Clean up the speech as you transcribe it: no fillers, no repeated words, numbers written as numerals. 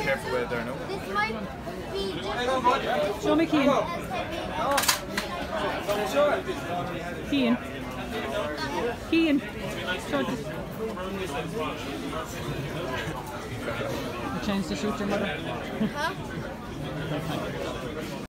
careful with it there, no? This might be just Show me Cian. Cian. Cian. Show this. A chance to shoot your mother. huh?